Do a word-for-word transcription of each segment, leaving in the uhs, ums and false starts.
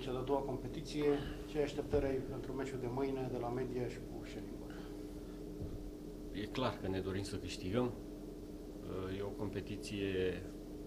cea de-a doua competiție. Ce așteptări ai pentru meciul de mâine de la Media și cu Shellingborough? E clar că ne dorim să câștigăm. E o competiție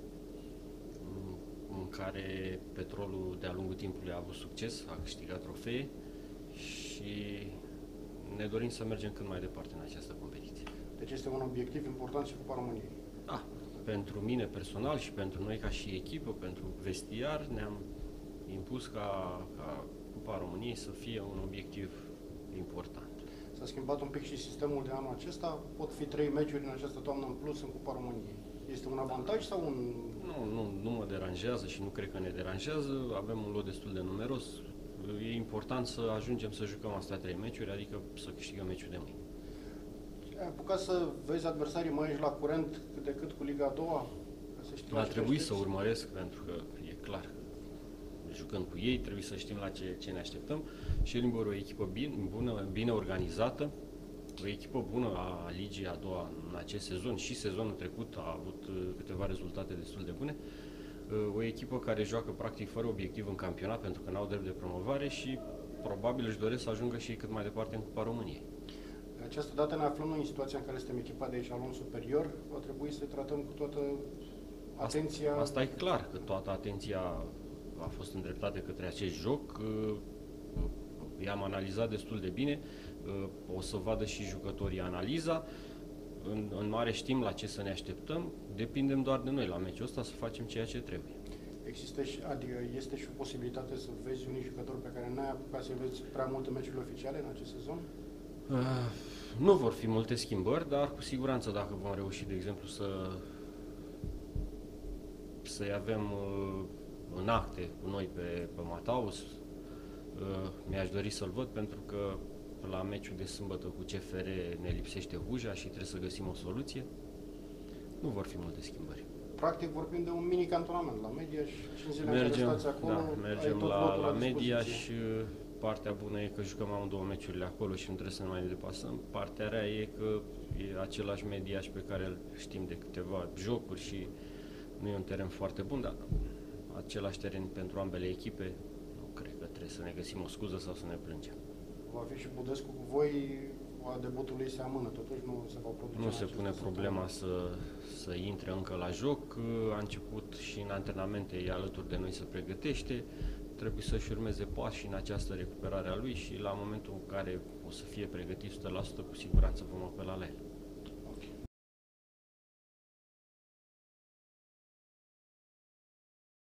în care Petrolul de-a lungul timpului a avut succes, a câștigat trofee și ne dorim să mergem cât mai departe în această competiție. Deci este un obiectiv important și Cupa României. Da, pentru mine personal și pentru noi ca și echipă, pentru vestiar, ne-am impus ca, ca Cupa României să fie un obiectiv important. S-a schimbat un pic și sistemul de anul acesta. Pot fi trei meciuri în această toamnă în plus în Cupa României. Este un avantaj sau un... Nu, nu, nu mă deranjează și nu cred că ne deranjează. Avem un lot destul de numeros. E important să ajungem să jucăm astea trei meciuri, adică să câștigăm meciul de mâine. Ai apucat să vezi adversarii mai ești la curent cât de cât cu Liga a doua? Ca să știi Va trebui să urmăresc, pentru că e clar că jucând cu ei trebuie să știm la ce, ce ne așteptăm. Shellingborough e o echipă bine, bună, bine organizată, o echipă bună a Ligii a doua în acest sezon și sezonul trecut a avut câteva rezultate destul de bune. O echipă care joacă practic fără obiectiv în campionat pentru că n-au drept de promovare și probabil își doresc să ajungă și cât mai departe în Cupa României. De această dată ne aflăm în situația în care suntem echipa de eșalon superior. Va trebui să tratăm cu toată atenția... Asta, asta e clar, că toată atenția a fost îndreptată către acest joc. I-am analizat destul de bine. O să vadă și jucătorii analiza. În, în mare știm la ce să ne așteptăm. Depindem doar de noi la meciul ăsta să facem ceea ce trebuie. Există și, adică este și o posibilitate să vezi unii jucători pe care n-ai apucat să-i vezi prea multe meciuri oficiale în acest sezon? Uh, nu vor fi multe schimbări, dar cu siguranță dacă vom reuși, de exemplu, să să-i avem uh, în acte cu noi pe, pe Mataus, uh, mi-aș dori să-l văd pentru că la meciul de sâmbătă cu C F R ne lipsește Huja și trebuie să găsim o soluție. Nu vor fi multe schimbări. Practic vorbim de un mini cantonament la Media și cinci zile mergem, în care stați acolo, da, mergem tot la, la la Media și partea bună e că jucăm amândouă meciurile acolo și nu trebuie să ne mai deplasăm. Partea rea e că e același Mediaș pe care îl știm de câteva jocuri și nu e un teren foarte bun, dar același teren pentru ambele echipe, nu cred că trebuie să ne găsim o scuză sau să ne plângem. Va fi și Budescu cu voi, a debutului se amână, totuși nu se va produce. Nu se pune problema să, să intre încă la joc, a început și în antrenamente, e alături de noi, să pregătește, trebuie să-și urmeze pași în această recuperare a lui și la momentul în care o să fie pregătit o sută la sută, cu siguranță vom apela la el.